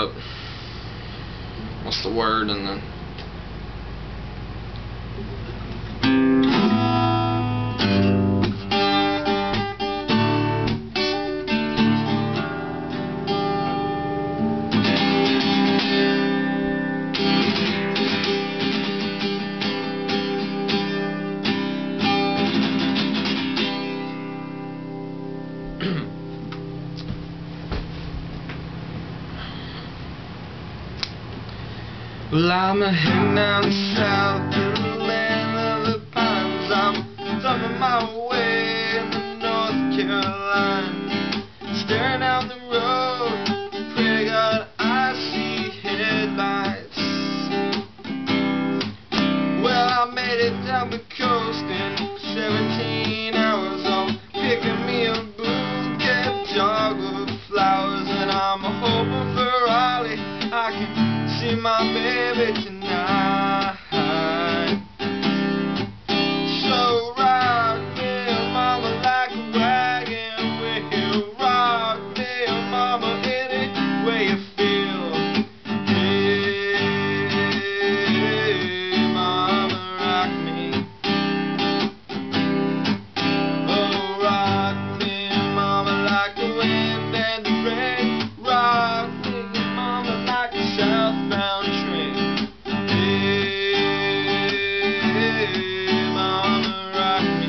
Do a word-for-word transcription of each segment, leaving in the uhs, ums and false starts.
up. What's the word? And then well, I'm a heading down south to the land of the pines. I'm thumbing my way in the North Carolina, staring out the road, pray God I see headlights. Well, I made it down the coast in seventeen hours. I'm picking me a bouquet dog of flowers, and I'm hoping for Raleigh I can see my baby tonight. So rock me, mama, like a wagon wheel. Rock me, mama, any way you feel. Hey, mama, rock me. Oh, rock me, mama, like the wind and the rain. Rock me, mama, like a southbound train. Hey, mama, rock me.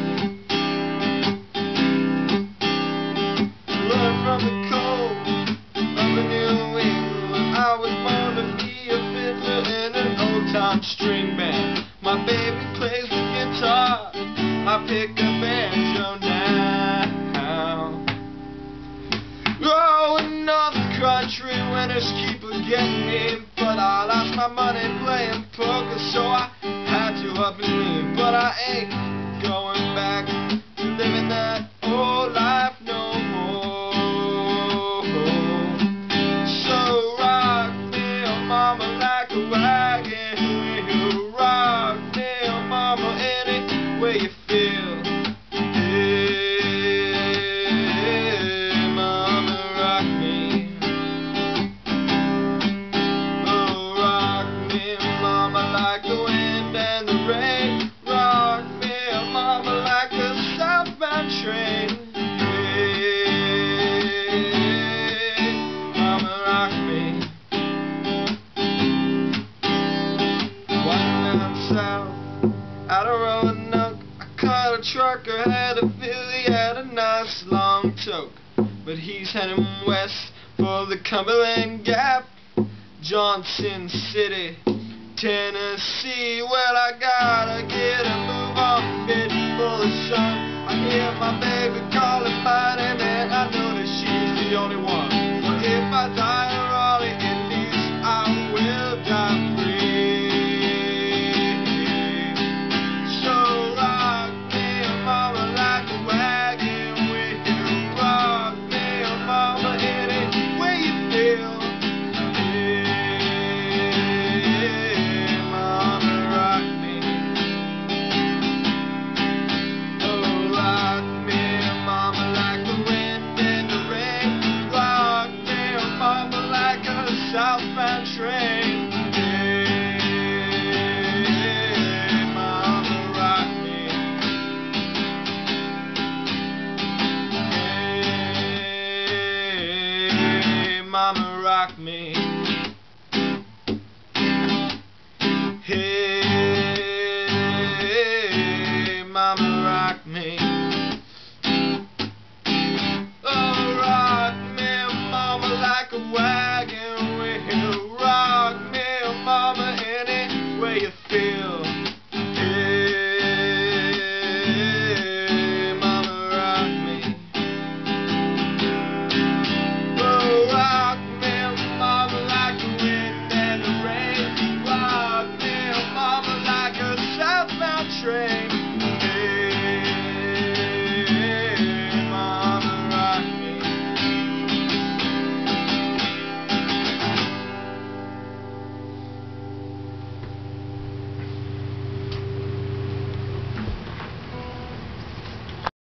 Run from the cold of the New England. I was born to be a fiddler in an old-time string band. My baby plays the guitar, I pick a banjo now. Oh, another country winners keep getting me, but I lost my money playing poker, so I had to up and leave. But I ain't going back to living that old life no more. So rock me, oh mama, like a wagon wheel. Rock me, oh mama, any way you feel. Like the wind and the rain, rock me, mama, like a southbound train. Hey, mama, rock me. Walking down south, out of Roanoke, I caught a trucker, had a Billy, had a nice long toke, but he's heading west for the Cumberland Gap, Johnson City, Tennessee. Well, I gotta get a move on, bit full of sun. I hear my baby calling my name, and I know that she's the only one. But if I die in Raleigh, at least I will die free. So rock me, mama, like a wagon wheel. Rock me, mama, any way you feel. Southbound train. Hey, mama, rock me. Hey, mama, rock me.